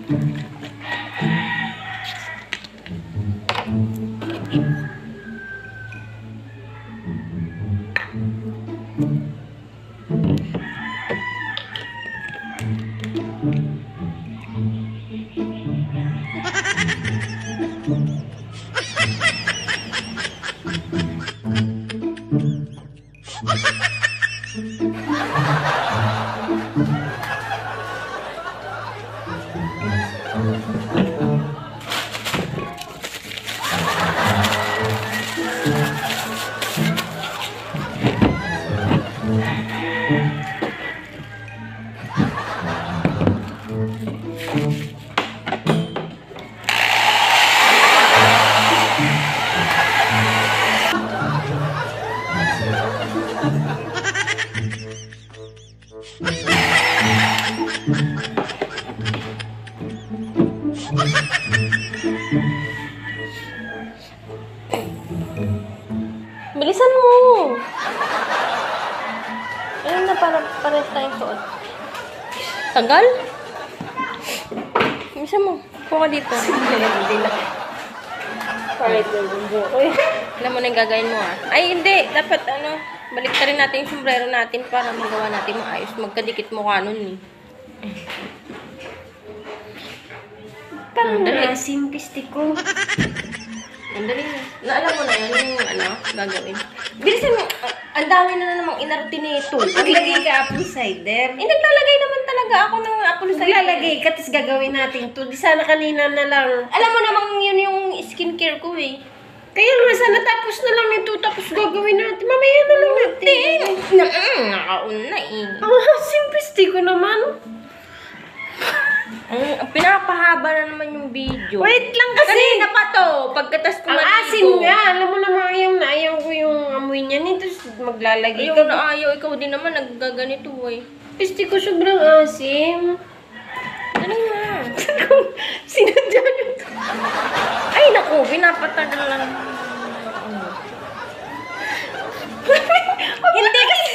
Bilisan mo! Ayun na, pares tayong suot. Tagal? Bilisan mo. Kuha ka dito. Hindi na. Parit na yung buko eh. Alam mo na yung gagawin mo ah. Ay, hindi. Dapat balik rin natin yung sombrero natin para magawa natin maayos. Magkadikit mo ka nun eh. Parang asim, pisti ko. Ang dali na. Naalam mo na yun yung gagawin. Bilisan mo. Ang dami na namang inarte nito. Maglagay ka apple cider. Eh, naglalagay naman talaga ako ng apple cider. Maglalagay ka, tapos gagawin natin to. Di sana kanina na lang. Alam mo namang yun yung skincare ko eh. Kaya nga, sana tapos na lang ito, tapos gagawin natin. Mamaya na lang natin. Nakauna eh. Ang asim, pisti ko naman. Ang pinapahaba na naman yung video. Wait lang kasi. Kanina pa to. Pagkatas ko Ang asim nga. Alam mo naman, ayaw ko yung amoy niya nito. Maglalagay ayaw ka. na ayaw. Ikaw din naman naggaganito eh. Pisti ko sobrang asim. Ano nga? Sinadya niyo to. Ay naku, pinapatagal lang. Hindi kasi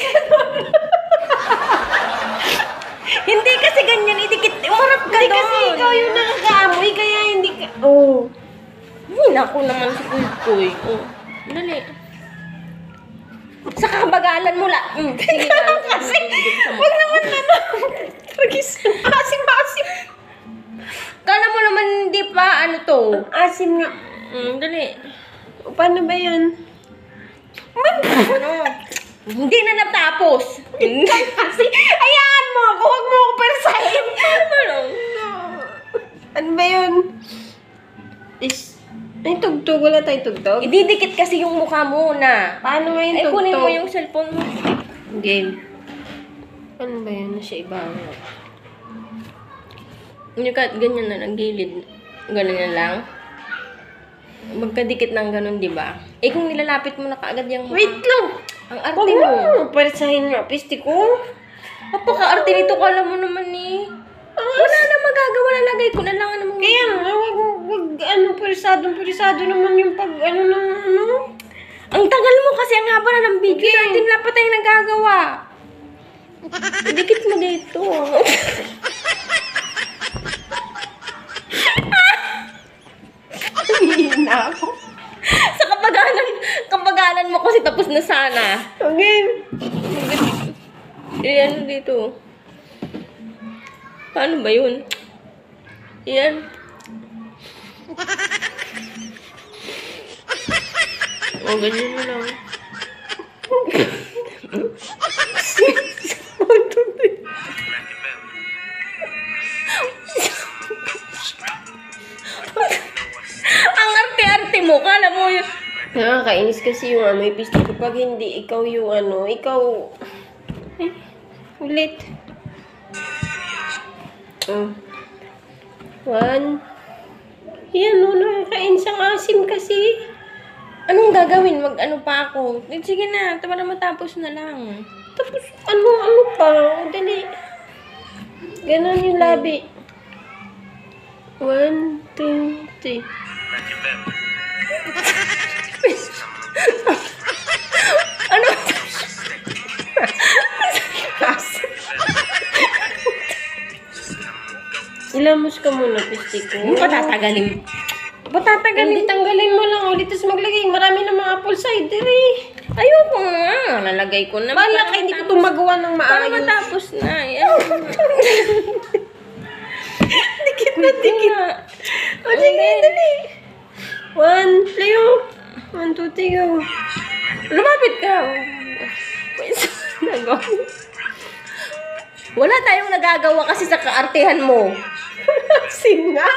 hindi kasi ganyan. Idikit. Umarap ka Hindi doon. kasi ikaw yung nakakaamoy, kaya hindi ka... Oh. Ay, naku naman si Kuy-Kuy. Oh, dali. Sa kabagalan mo lang. Sige na. Kasi, wag naman na Tragis. Asim. Kala mo naman hindi pa to. Asim nga. Dali. O, paano ba yan? Ano? Hindi na natapos. Kasi, ayan mo ako. Huwag mo ako persahin. Ano? Ano ba yun? Ay, tugtog. Wala tayong tugtog. Ididikit kasi yung mukha mo na. Paano nga yung Ay, tugtog? kunin mo yung cellphone mo. Game. Ano ba yun? Nasa iba. Hindi ka, ganyan na, nagilid. Ganyan lang. Magkadikit ng ganun, di ba? Eh, kung nilalapit mo na kaagad yung mukha. Wait lang. Ang arte Huwag mo. mo. Persahin nga. Pisti ko. Napaka-arte nito, kala mo naman eh. Wala na magagawa, lalagay ko na lang naman. Kaya nga, wag, purisado naman yung pag, Ang tagal mo kasi, ang haba na ng video natin, wala pa tayong nagagawa. Dikit mo dito. Hindi na ako. Sa kabagalan mo kasi tapos na sana. Okay. Ano dito? Paano ba yun? Yan. O, ganyan mo lang. Ang arte-arte mo. Kala mo yun. Nakakainis kasi yung amoy pisti ko. Pag hindi ikaw yung ikaw... Eh, ulit. One. Yan, nakakainis ang asim kasi. Anong gagawin? Mag-ano pa ako? Sige na, para matapos na lang. Tapos, ano pa? Dali. Ganon yung labi. 1, 2, 3. Ano? Ilamos ka muna, pisti ko. Ano ka tatagalin? Hindi, tanggalin mo lang ulit. Tapos maglagay. Marami na mga apple cider eh. Ayoko nga. Nalagay ko na. Bala ka, hindi ko ito magawa ng Para maayos. matapos na. Yan. Dikit na dikit. O, sige, dali. 1, play oh. 1, 2, 3, go. Lumapit ka. Wala tayong nagagawa kasi sa kaartehan mo. Singa?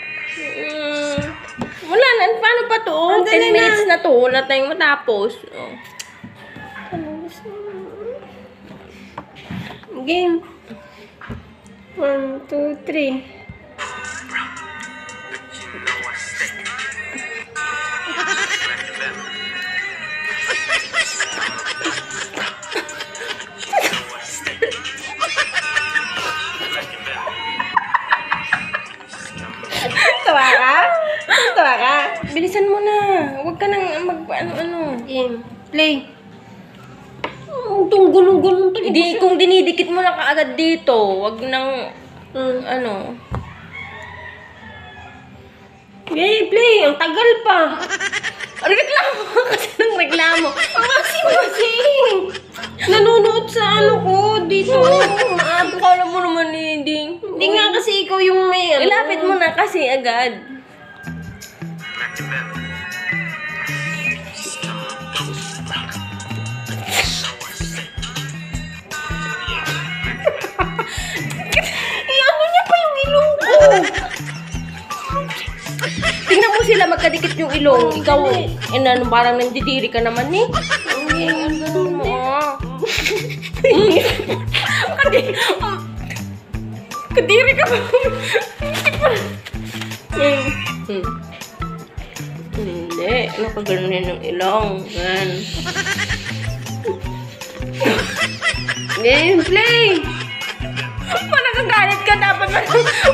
Wala na. Paano pa to? Ang 10 dali na. minutes na to. Wala tayong matapos. Oh. Game. 1, 2, 3. Tawa ka? Tawa ka? Bilisan mo na. Huwag ka nang ano. Game. Play. Itong gulong-gulong talaga Hindi, kung dinidikit mo na kaagad dito, wag nang, ano. Okay, play. Ang tagal pa. Reklamo kasi ng reklamo. Masing-masing. Nanonood sa ano ko dito. Kala mo naman hindi. Hindi nga kasi ikaw yung may ano. Ilapit mo na kasi agad. Ano niya pa yung ilong ko? Tingnan mo sila magkadikit yung ilong. Ikaw, ano, parang nandidiri ka naman eh. Ang ganun mo. Kadiri ka ba? Hindi. Ano ka ganunin ng ilong? Yan. Game, play. Pa nagagalit ka dapat